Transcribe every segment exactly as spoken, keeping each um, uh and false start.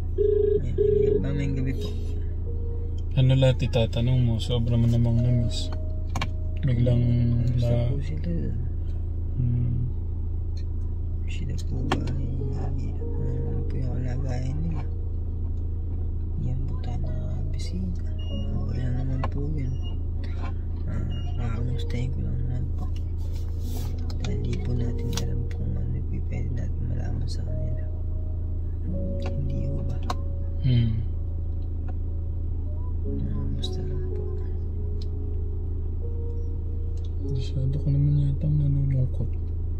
Mamayang gabi po. Ano lahat itatanong mo? Sobra mo namang namiss. Biglang Gusto na... po sila. Hmm. Sila po ba ay ano po yung kalagayan nila. Yan po tayo na bisita. Okay lang naman po yun. Uh, Kakamustahin ko lang naman po. Dahil di po natin alam kung ano yung pwede natin malaman sa kanila. Hindi po ba? Hmm. Kakamusta lang po. Masyado ka naman yata nanulungkot.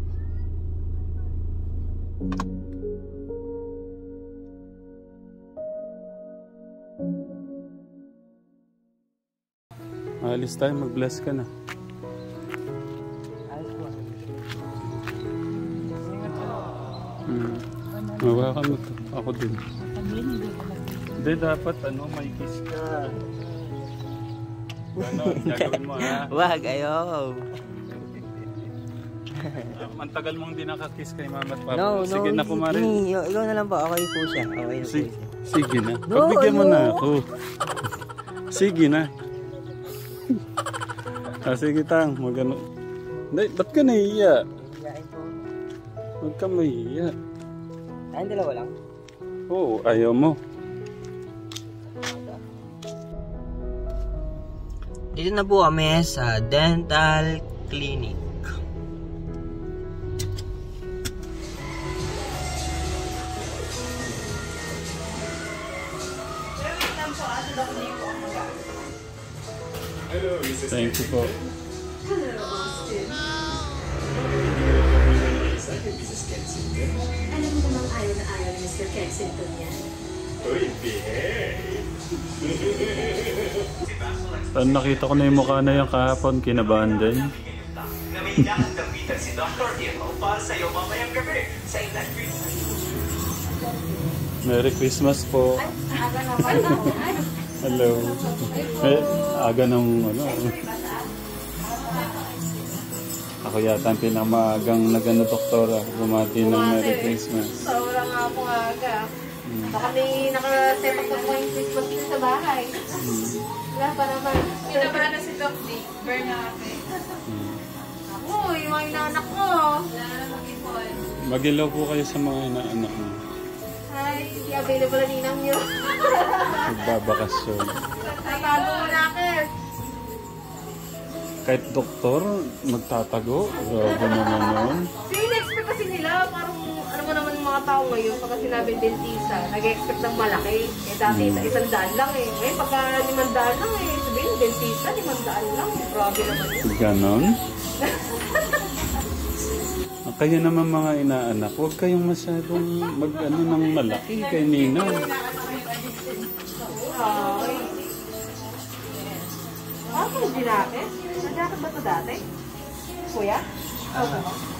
Alis tayo, mag-bless ka na. Ayos po. Hmm. Mawakan mo to. Ako din. Hindi, dapat ano, may kiss ka. Ano, gagawin mo ha? Wag, ayaw. Ang tagal mong di nakakiss kay mama at papa. No, Sige no, na kumare. Ikaw, ikaw na lang po, okay po siya. Okay na po Sige, siya. sige na. No, Pagbigyan mo no. na ako. Sige na. Ah, sige tang, magano. Hindi, ba't ka nahiya? Iyain po. Huwag ka mahiya. Ayun, dalawa lang. Oo, ayaw mo. Dito na po kami sa dental clinic. Thank you po. Alam mo namang ayaw na ayaw ni Mister Kensington yan. Uy, behave! Saan nakita ko na yung mukha na yung kahapon, kinabahan din. si Doctor Emo para sa iyo mamayang gabi sa Industry. Merry Christmas po. Hello. Eh, aga ng ano. Ako yata ang pinamagang nagano doktora. Bumati ng Merry Christmas. Sobrang nga po aga. Baka may nakaset up po yung Christmas tree sa bahay. Wala pa naman. Pinabara na si Doc D. Burn na kami. Ako, yung mga inaanak ko. Wala na mag-ipon. Mag-ilaw po kayo sa mga inaanak mo. Ay, hindi available na ninang nyo. Nagbabakasyon. Tatago mo na ako. Kahit doktor, magtatago. Grabe naman yun. So, in-expect kasi nila, parang, ano mo naman yung mga tao ngayon, pagka sinabi dentista, nag-expect ng malaki. Eh, dati Hmm. isang daan lang eh. Ngayon, pagka limang daan lang eh. Sabihin, dentista, limang daan lang. Grabe naman yun. Ganon? Kaya naman mga inaanak, huwag kayong masyadong mag-ano ng malaki kay Nina. Ay. Ah, kung hindi natin? Nagkakot ba ito dati? Kuya? Oo.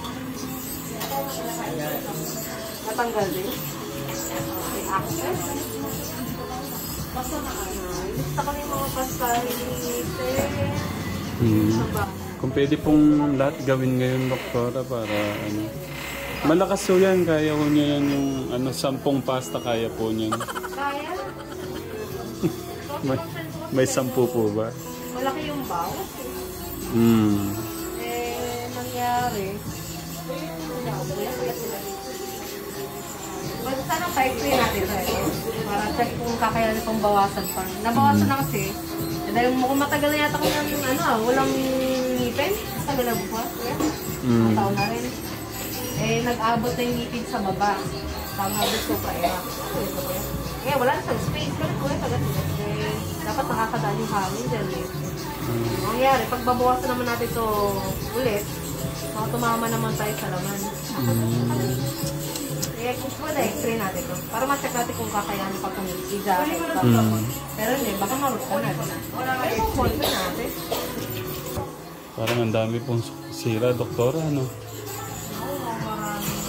Natanggal din? Okay, access? Basta na ano. Gusto kami mga pasahin ni Hmm. Kung pwede pong lahat gawin ngayon, doktora, para ano. Malakas po yan, kaya po niya yan yung ano, sampung pasta, kaya po niyan. Kaya? may, may sampu po ba? Malaki yung bawas. Hmm. Eh, nangyari. Wala, wala, wala sila. Basta sana type three natin tayo. Para check kung kakayanin pang bawasan pa. Nabawasan na kasi. Eh, dahil kung matagal na yata ko ng ano ah, walang ngipin. Matagal na buka. Mm. Ang taon na rin. Eh, nag-abot na yung ngipin sa baba. Tama gusto pa eh. Eh, wala na sa space. Ganun po eh. Eh, dapat nakakadaan yung hangin dyan eh. Mm. Mangyari, pag babawasan naman natin ito ulit, baka tumama naman tayo sa laman. Mm. Eh, kung pwede, x-ray natin ito. Para ma-check natin kung kakayanin pa itong i-jacket. Mm. Pero hindi, baka marot ka na. Pero kung call pa natin. Parang ang dami pong sira, doktora, ano? Oo, maraming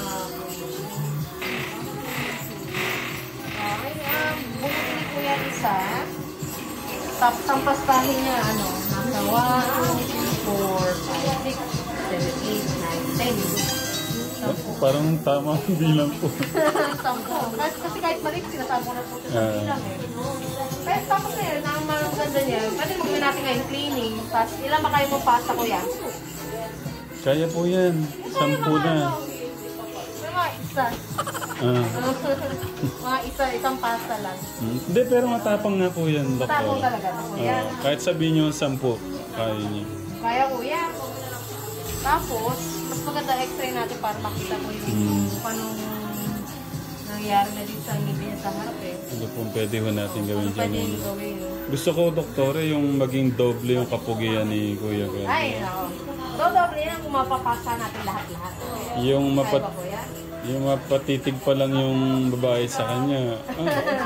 okay, um, bumili ni Kuya isa. Tapos ang pastahin niya, ano, nasa one, two, three, four, five, six, seven, eight, nine, ten. Parang tama ang bilang po. Sampo. Kasi, kasi kahit maliit, sinasabi ko na po sa Ah. bilang eh. Kaya tapos na yun, ang maganda niya, pwede magawin natin ngayon cleaning. Tapos ilan ba kayo mong pasta ko yan? Kaya po yan. Sampu na. Mga isa. Ah. Mga isa, isang pasta lang. Hmm. Hindi, pero matapang nga po yan, Tapos doktor. talaga na po yan. Ah, kahit sabihin nyo sampu, kaya niyo. Kaya kuya. Tapos, mas maganda x-ray natin para makita ko yung Hmm. kung anong nangyari na dito sa ngipin niya sa harap eh. Ano po pwede ho natin gawin Ano dyan? pwede eh? yung gawin? Gusto ko, doktor, yung maging doble yung kapugian ni Kuya Gwen. Ay, nako. Dodoble yan kung mapapasa natin lahat-lahat. Yung Kaya mapat ba kuya? yung mapatitig pa lang yung babae sa kanya. Ah,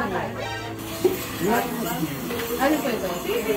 Ano po ito?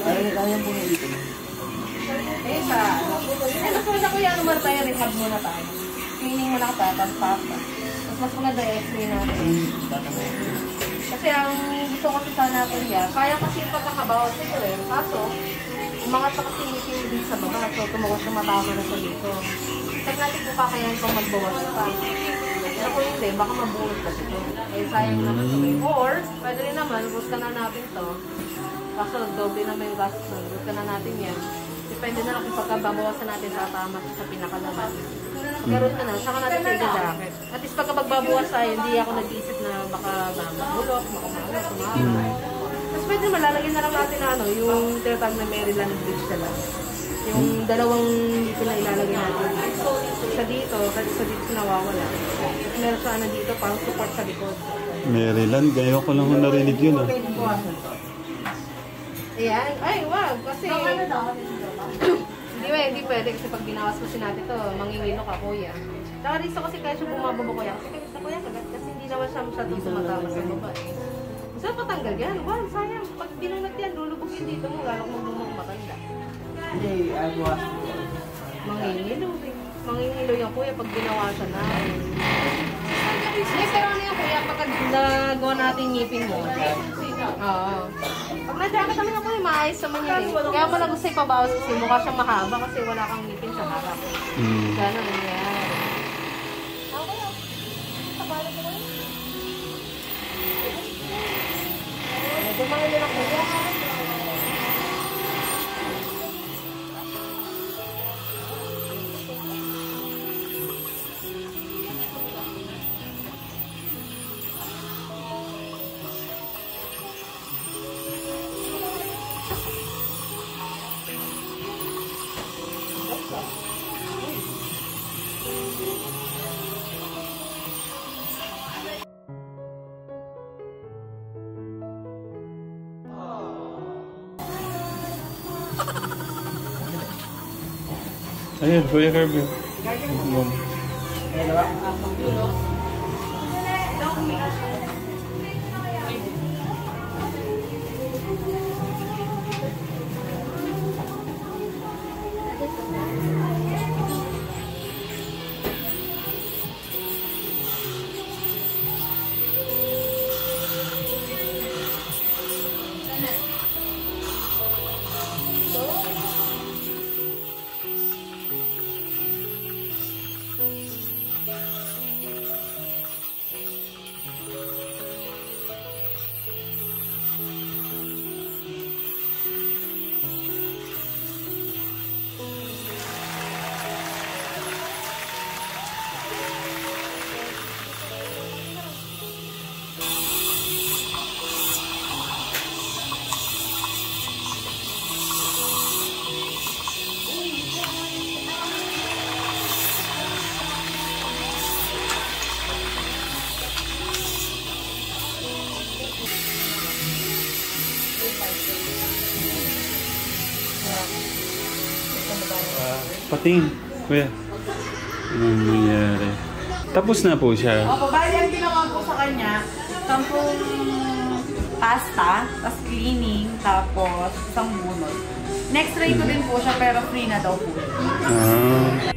Eh, sa ano? Eh, mas maganda kuya, ano muna tayo, rehab muna tayo. Cleaning muna ka tayo, tapos pasta. Mas mas maganda x-ray natin. Kasi ang gusto ko kasi sana natin yan, kaya kasi yung pagkakabawas nito eh. Kaso, umangat pa kasi yung dito sa baba, so tumuwas na matama na sa dito. Check natin kung kakayahan kung magbawas pa. Pero kung hindi, baka mabuhos kasi ito. Eh, sayang naman ito eh. Or, pwede rin naman, ubos ka na natin to. Kaso, doble naman yung gastos na, ubos ka na natin yan. Depende na lang kung pagkababawasan natin sa tama sa pinakalaman. Pagkaroon ka na, saka natin sa i-jacket. At least pagka magbabawas tayo, hindi ako nag-iisip na baka mamulok, baka maano, sumama. Tapos pwede naman, lalagyan na lang natin na ano, yung tinatag na Maryland Bridge na lang. Yung dalawang dito na ilalagay natin. Isa dito, kasi sa dito nawawala. Tapos meron sa ano dito, parang support sa likod. Maryland, gayo ko lang ho narinig yun ah. Ayan. Ay, wow. Kasi... Hindi ba, hindi pwede kasi pag binawas kasi natin ito, mangingilo ka, kuya. Saka dito kasi kaya siya bumababa kuya. Kasi kaya sa kuya, kagat kasi hindi naman siya masyadong sumatama sa baba eh. Saan patanggal yan? Wow, sayang. Pag binunat yan, lulubog yun dito mo, lalong magmumang matanda. Hindi, agwas. Mangingilo. eh. Mangingilo yan kuya pag binawasan na. Hindi, pero ano yan kuya, pagka nagawa natin ngipin mo. Oo. Pag na-jacket naman ako, eh, maayos naman yan eh. Kaya mo na gusto ipabawas kasi mukha siyang mahaba kasi wala kang ngipin sa harap. Hmm. Gano'n yan. Medyo mahilo lang kuya. Ayun, Kuya Kirby. Mom. Pating, Kuya. Anong nangyari? Tapos na po siya. Opo, bali ang ginawa ko sa kanya, sampung pasta, tapos cleaning, tapos isang bunot. Next try ko din po siya, pero free na daw po. Ah.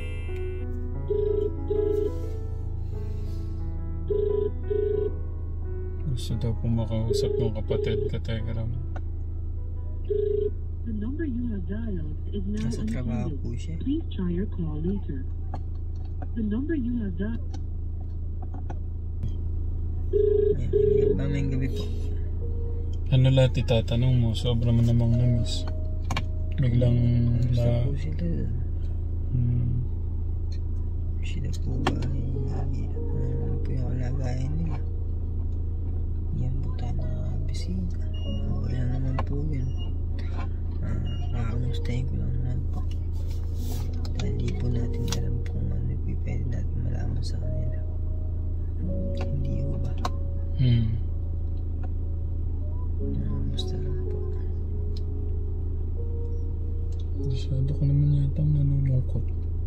Gusto daw po makausap ng kapatid ka, Telegram. The number you have dialed is now Nasa trabaho unattended. po siya. Please try your call later. The number you have dialed. Ayan, mamayang gabi po. Ano lahat itatanong mo? Sobra mo namang na-miss. Biglang Gusto na... po sila. Hmm. Sila po ba ay ano po yung kalagayan nila. Yan po tayo na bisita. Wala naman po yun. Uh, Nakamustahin ko lang naman po. Dahil di po natin alam kung ano yung pwede natin malaman sa kanila. Hindi po ba? Hmm. Nakamusta lang po. Masyado ko naman yata nanunungkot.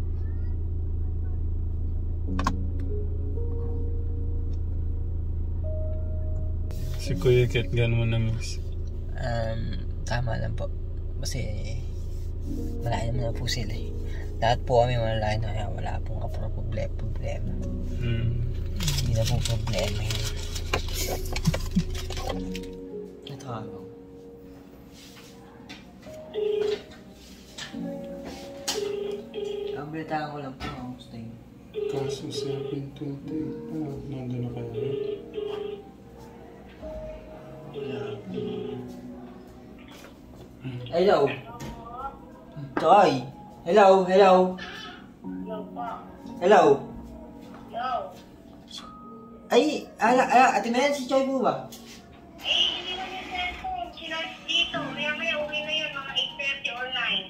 Si Kuya Ket, gano'n mo na-miss? Um, tama lang po. Kasi malaki naman na po sila eh. Lahat po kami malaki na kaya wala pong kapro-problema. problema. Hmm. Hindi na po problema yun. Ito ako. Ang balitaan ko lang po, kamusta yun? Kaso seven twenty. Ah, nandun na kaya. Hello? Toy? Hello? Hello? Hello? Ay, ala, ala, Ate Mel, si Choy po ba? Eh, hindi mo yung cellphone. Sinarge dito. Maya-maya uwi na yun, mga eight thirty or nine.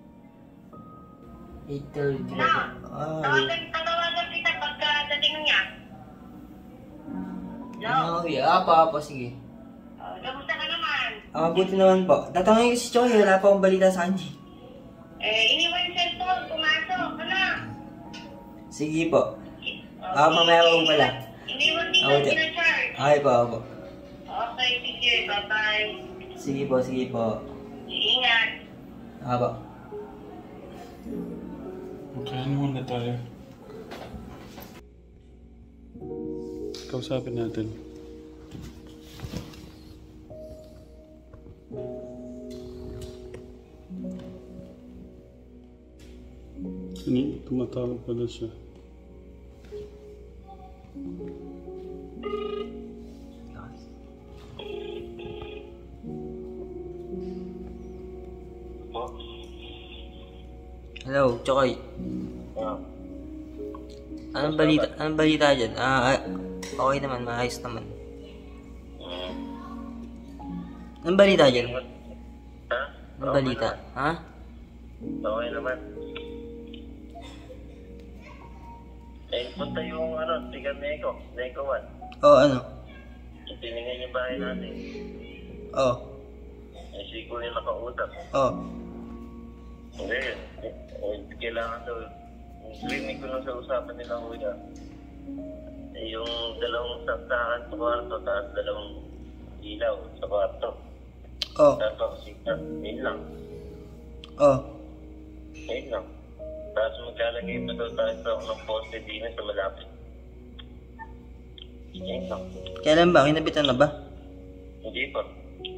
eight thirty. Na, Ah, tawagan, tatawagan kita pagka dating niya. No? ah, okay. Ah, pa, pa, sige. Uh, kamusta ka naman? Ah, buti naman po. Tatangin ko si Choy, wala pa akong balita sa kanya. Eh, iniwan yung cellphone. Pumasok. Ano? Sige po. Ah, mamaya ko pala. Iniwan dito, Okay. pinacharge. Ay po, po. Okay, sige. Bye-bye. Sige po, sige po. Ingat. Ah, po. Okay, ano muna tayo? Kausapin natin. Ini, tumatawag pala siya. Hello, Choy. Anong balita, anong balita dyan? Ah, ah, okay naman, maayos naman. Anong balita dyan? Ha? Anong balita? Ha? Okay naman. Eh, punta yung ano, tiga Neko, Neko one. Oh, ano? Tinignan yung bahay natin. Oh, Eh, si Kuya nakautap. oh. Hindi, eh, kailangan daw, rinig ko lang sa usapan nila Kuya. Eh, yung dalawang saksakan sa kwarto, tapos dalawang ilaw sa kwarto. Oh, Tapos sikat, yun lang. oh. Yun lang. Tapos magkalagay pa daw tayo sa ng poste din sa malapit. Yun lang. Kailan ba? Kinabitan na ba? Hindi pa.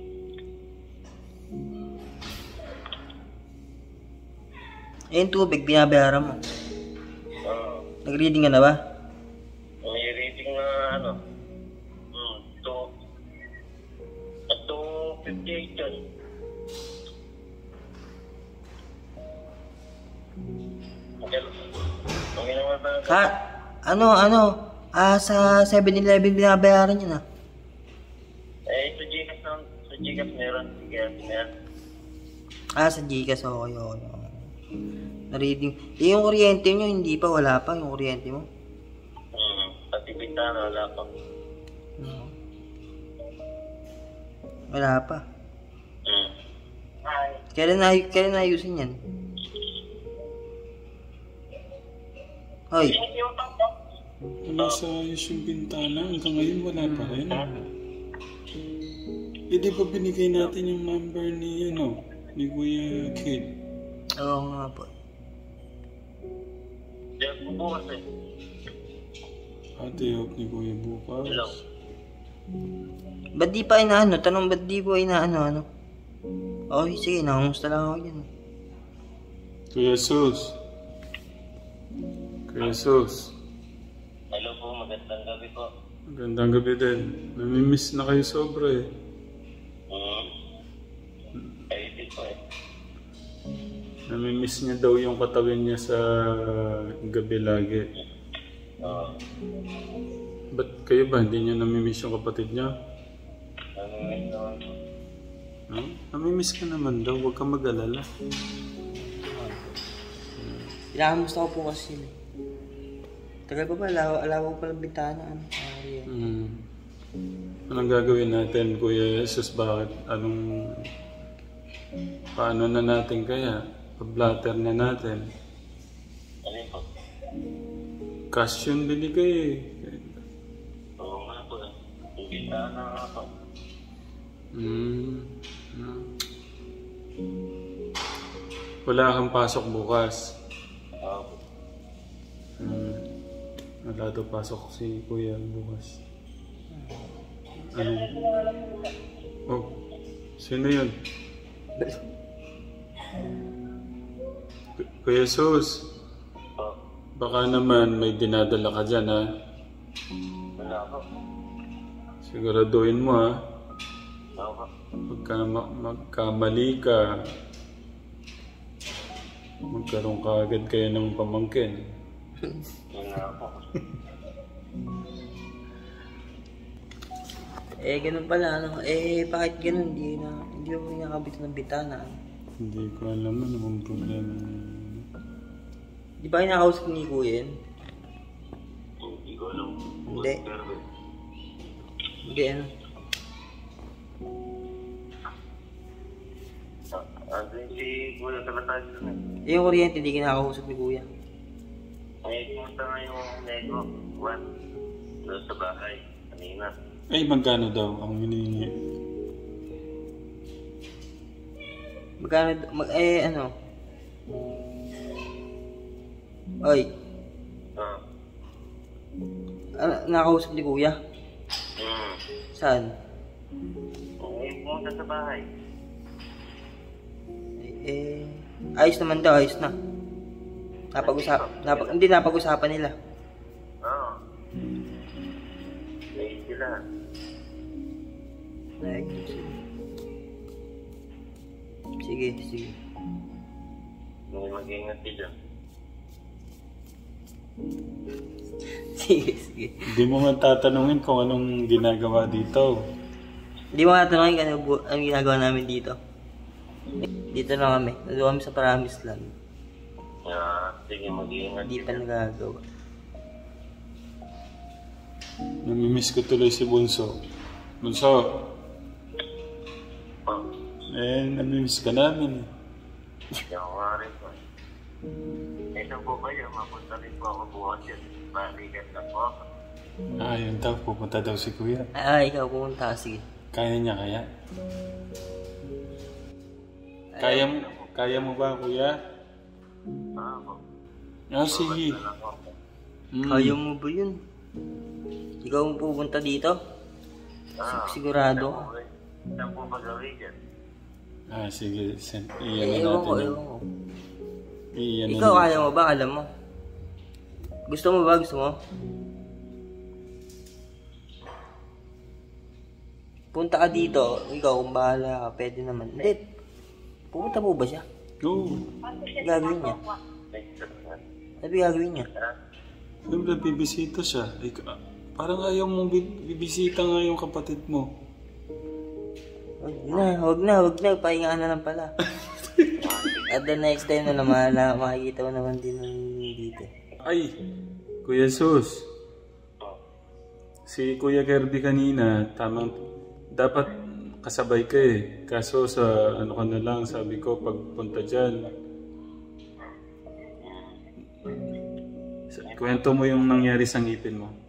Eh, yung tubig, binabayaran mo. Uh, Nag-reading ka na ba? may rating na ano, hmm, two, at two fifty-eight yun. Okay, okay naman ba? Ha? Ano, ano? Ah, sa seven eleven binabayaran yun ah. Eh, sa Gcash na, sa Gcash meron, Gcash meron. Ah, sa Gcash, okay, okay. okay. Na-reading. Eh, yung kuryente nyo, hindi pa, wala pa yung kuryente mo. Hmm, pati bintana, wala pa. No. Wala pa. Hmm. Ay, Kailan na, kailan na ayusin yan? Hoy, yung papa. Nasa ayos yung bintana, hanggang ngayon wala pa rin. Eh, di ba binigay natin yung number ni, ano, ni Kuya Kid? oo nga po. Diyan po bukas eh. Ate, hope ni Kuya bukas. Hello. Ba't di pa inaano? Tanong ba't di po inaano, ano? Okay, sige, nakamusta lang ako yan. Kuya Sus. Jesus. Hello po, magandang gabi po. Magandang gabi din. Namimiss na kayo sobra eh. Hmm. Kayo din po eh. Namimiss niya daw yung katawan niya sa gabi lagi. Oo. Ba't kayo ba? Hindi niya namimiss yung kapatid niya? Namimiss naman po. No? Namimiss ka naman daw. Huwag kang mag-alala. Pinakamusta ko po kasi yun eh. Tagal pa ba? Alaw, alaw ko palang bintana. Ano? Ah, yeah. Hmm. Anong gagawin natin, Kuya Jesus? Bakit? Anong... Paano na natin kaya? Pa-blatter na natin. Ano po? Cash yun binigay eh. Oo nga po. Imbitahan na nga po. Hmm. Hmm. Wala kang pasok bukas. Oo. Hmm. Wala daw pasok si Kuya bukas. Ano? Oh. Sino yun? Kuya Jesus. Oo. Baka naman may dinadala ka dyan ha. Wala po. Siguraduhin mo ha. Oo po. Magka, ma- magkamali ka. Magkaroon ka agad kayo ng pamangkin. Yun nga po. Eh, ganun pala, ano? Eh, bakit ganun? Hindi na, hindi ako nakabit ng bitana. Hindi ko alam ano ang problema. Di ba kinakausap ni Kuya yun? Hindi ko alam. Hindi. Hindi, ano? Andun si Kuya Kalatag doon eh. Eh, yung kuryente, hindi kinakausap ni Kuya. Ay, kumusta nga yung nego? Juan. Doon sa bahay. Kanina. Ay, magkano daw ang hinihingi? Magkano, mag, eh, ano? Oy, Oo. ano, nakakausap ni Kuya? Hmm. Saan? Ay, pumunta sa bahay. Eh, eh, ayos naman daw, ayos na. Napag-usap, napag, hindi napag-usapan nila. Oo. Ay, sila. Ay, sige. Sige, sige. Hindi mag-ingat sila. Sige, sige. Hindi mo man tatanungin kung anong ginagawa dito. Hindi mo natanongin kung ano bu- ang ginagawa namin dito. Dito na kami. Nandito kami sa Paramis lang. Ah, sige, mag-ingat Hindi pa nagagawa. Namimiss ko tuloy si Bunso. Bunso, Oh, eh, namimiss ka namin. yung nga rin po. Ito po ba yun? Mapunta rin po ako bukas yun. Balikan na po ako. Ah, yun daw. Pupunta daw si Kuya. Ah, ikaw pumunta ka. Sige. Kaya niya kaya? Kaya mo, kaya mo ba, Kuya? Ah, po. Ah, sige. Wala po. Mm. Kaya mo ba yun? Ikaw ang pupunta dito? Ah, Sigurado ka? saan po ba gawin dyan? Ah, sige. Send, Eh, iyan na ewan ko, natin. ewan ko. Iyan na Ikaw, natin. kaya mo ba? Alam mo? Gusto mo ba? Gusto mo? Punta ka dito. Ikaw, kung bahala ka. Pwede naman. Hindi. Pupunta mo ba siya? Oo. Ano gagawin niya? Ano gagawin niya? Siyempre, bibisita siya. Ika, parang ayaw mong bi- bibisita nga yung kapatid mo. Huwag na, huwag na, huwag na. Pahingaan na lang pala. At the next time na naman, na makikita mo naman din dito. Ay, Kuya Sus. Si Kuya Kirby kanina, tamang, dapat kasabay ka eh. Kaso sa ano ka na lang, sabi ko, pagpunta dyan. Sa- Kwento mo yung nangyari sa ngipin mo.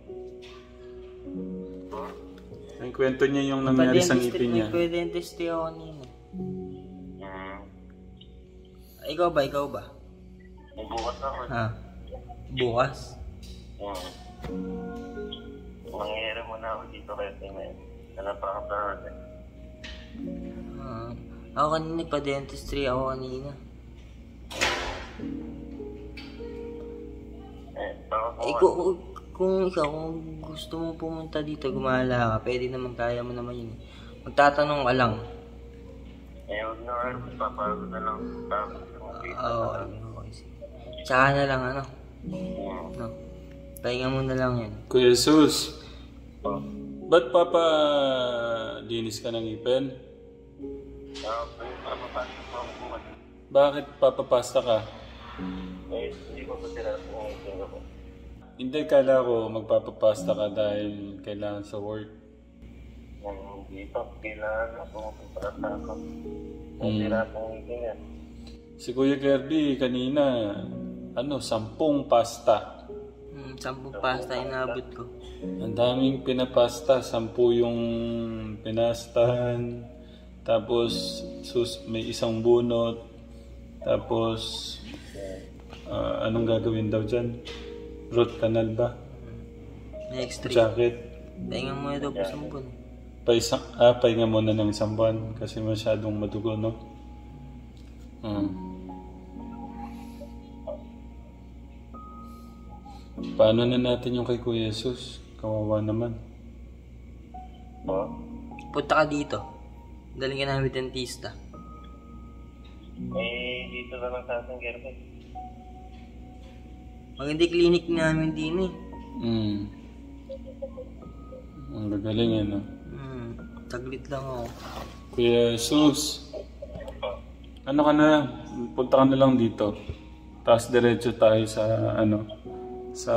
Ang kwento niya yung nangyari sa ngipin niya. Nag-dentist ako kanina. Hmm. Ikaw ba? Ikaw ba? Bukas ako. Ha? Bukas? Hmm. Mangyayari mo na ako dito kayo tingin. Nalapakan eh. Ah, ako kanina nagpa-dentistry ako kanina. Eh, Eh, kung, kung ikaw, kung gusto mong pumunta dito, gumala ka, pwede naman, kaya mo naman yun. Magtatanong ka lang. Eh, huwag na nga, papagod na lang. Tapos, okay. Oo, okay. Tsaka na lang, ano? No. Pahinga mo na lang yan. Kuya Jesus, ba't papa linis ka ng ngipin? Ah, okay. Papapasok mo ako bukas. Bakit papapasta ka? Eh, hindi ko pa sila kung ito ako. Hindi, kala ko magpapapasta ka dahil kailangan sa work. Hindi pa, kailangan ako magpapasa ako. Kung Hmm. sila akong ngipin yan. Si Kuya Kirby kanina, ano, sampung pasta. Hmm, sampung pasta inabot ko. Ang daming pinapasta, sampu yung pinastahan. Tapos sus may isang bunot. Tapos ah, anong gagawin daw dyan? Root canal ba? Next three. Jacket? Pahinga mo na daw po sa buwan. Pa isang, ah, pahinga muna ng isang buwan kasi masyadong madugo, no? Hmm. Paano na natin yung kay Kuya Jesus? Kawawa naman. Oh. Punta ka dito. Daling ka namin dentista. Eh, dito lang ang sasangger ko. Maganda yung clinic namin din eh. Hmm. Ang gagaling yan, no? Hmm, taglit lang ako. Kuya Jesus, ano ka na? Punta ka na lang dito. Tapos diretso tayo sa, ano, sa,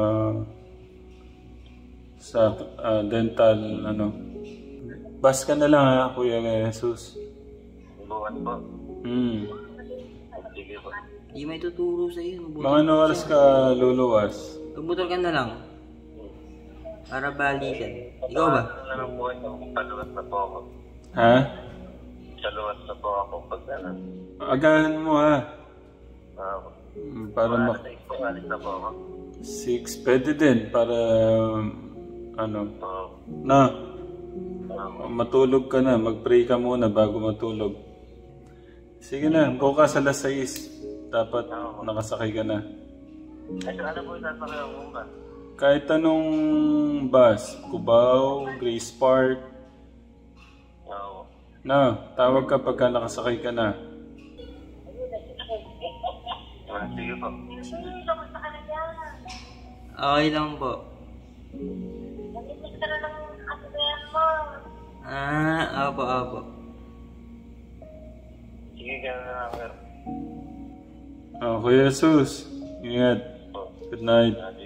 sa ah, dental, ano. Bas ka na lang ha, Kuya Jesus. Bukas po. Hmm. Sige po. Di may tuturo sa iyo. Mga ano oras ka luluwas? Tumbutol ka na lang. Para balikan. Ikaw ba? Ano na lang po ito? Paluwas na po ako. Ha? Paluwas na po ako pag ano. Agahan mo ha. Ah, Hmm, Para Para mak... sa alis na po ako. Six, pwede din. Para, um, ano, Oo. na, matulog ka na. Mag-pray ka muna bago matulog. Sige na, bukas alas sais. Dapat nakasakay ka na. Ay, so ano po yung sasakay ang muna? Kahit anong bus, Cubao, Grace Park. Oo. Na, tawag ka pagka nakasakay ka na. Ah, sige po. Okay lang po. Ah, opo, opo. Sige, gano'n na lang. Oh, Kuya Jesus, ingat. Good night.